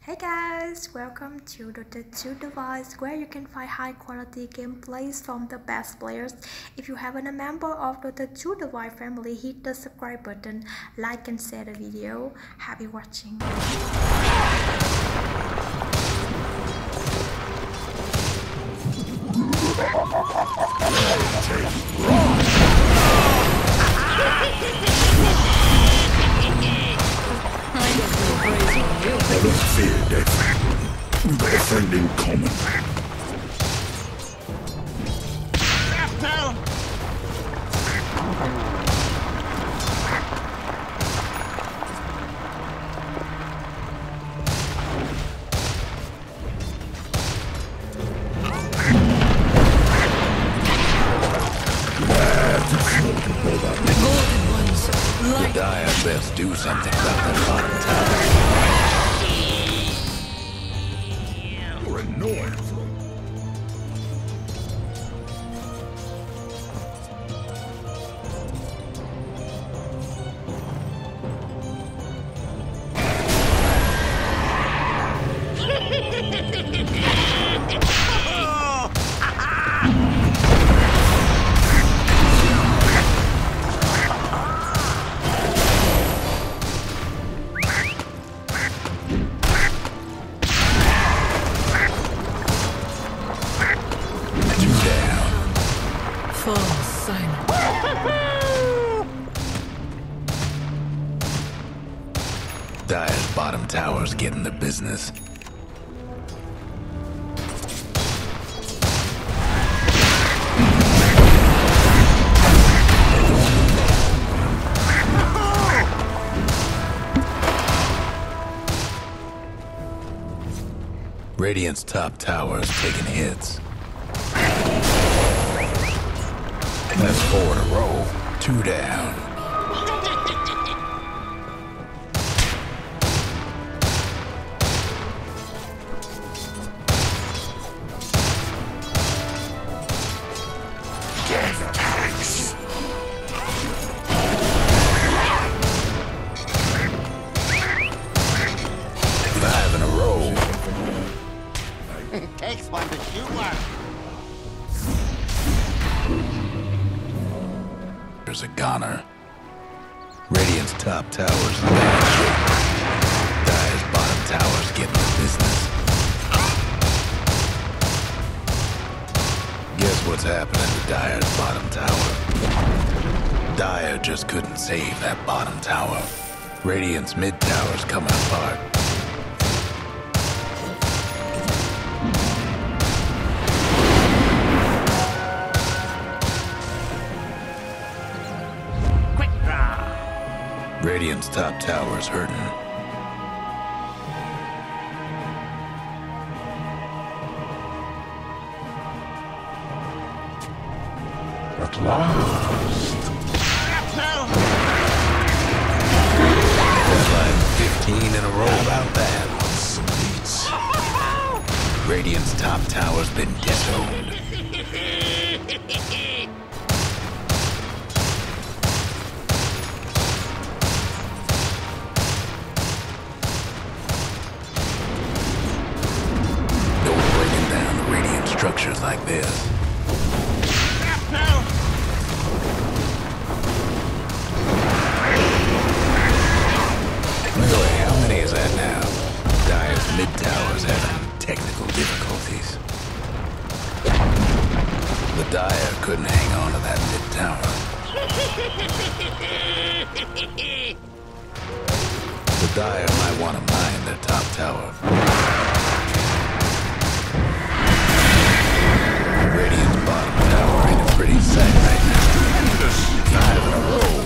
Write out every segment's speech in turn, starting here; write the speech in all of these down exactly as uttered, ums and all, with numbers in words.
Hey guys, welcome to Dota two device where you can find high quality gameplays from the best players. If you haven't a member of Dota two device family, hit the subscribe button, like and share the video. Happy watching. I don't fear death. We've got a friend in common. The Dire best do something about that bottom tower. You're annoying. Dire's bottom tower's getting the business. Radiant's top tower's taking hits. That's four in a row. Two down. Five in a row. It takes one to shoot one. There's a goner. Radiant's top tower's in bad shape. Dire's bottom tower's getting the business. Guess what's happening to Dire's bottom tower? Dire just couldn't save that bottom tower. Radiant's mid tower's coming apart. Radiant's top tower's hurting. At last. That's like fifteen in a row about that. Radiant's top tower's been disowned. Structures like this. Really, how many is that now? Dire's mid tower's having technical difficulties. The Dire couldn't hang on to that mid tower. The Dire might want to mine their top tower. Radiant's bottom tower ain't a pretty sight right now. Five in a row.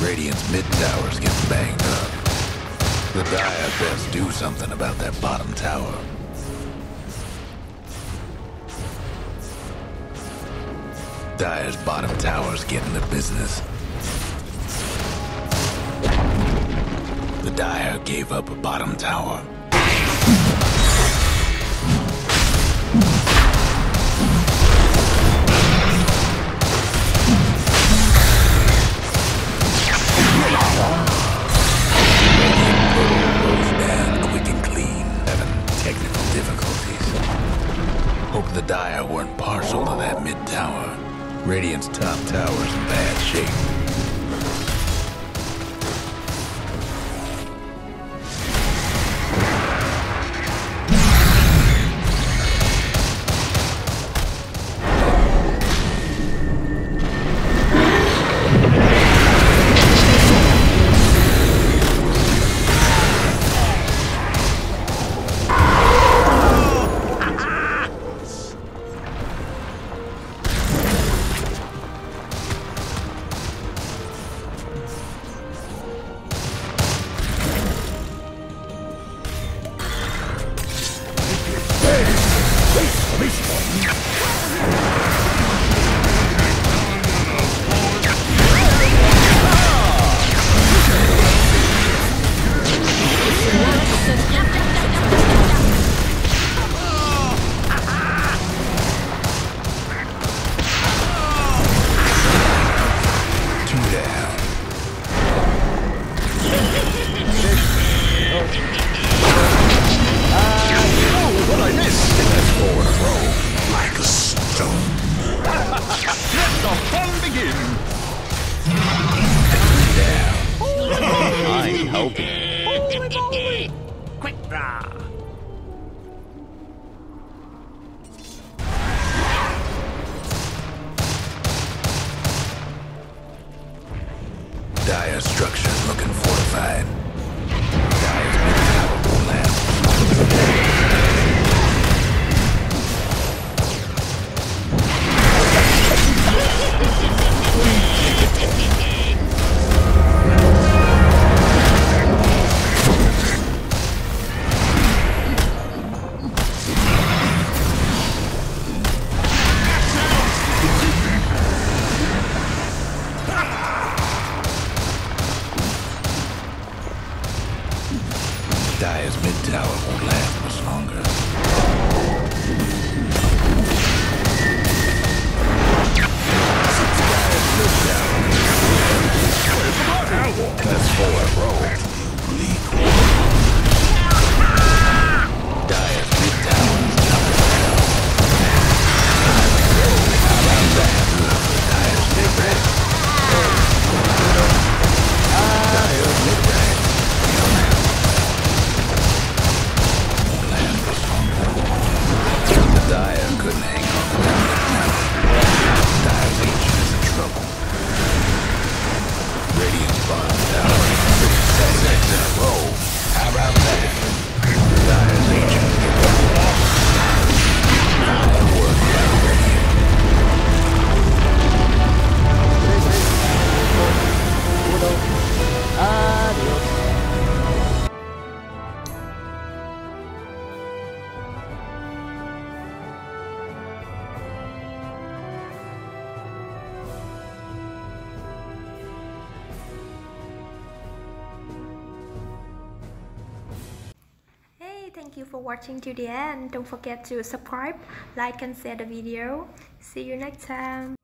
Radiant's mid tower's getting banged up. The Dire best do something about that bottom tower. Dire's bottom tower's getting the business. The Dire gave up a bottom tower. Hope the Dire weren't partial to that mid-tower. Radiant's top tower's in bad shape. Quick draw. Dire structure's looking fortified. Dire's mid-tower won't last. Dire's mid-tower won't last much longer. That's four in a row. Dire's mid-tower is jumping down. Around that, Dire's mid-rank. Dire's mid-rank. The Dire couldn't hang on to that now. Dire's agent is in trouble. Radiant's bottom tower is pretty seconds in a row. How about that? Dire's agent fine work by Radiant. Adios. Thank you for watching to the end. Don't forget to subscribe, like and share the video. See you next time.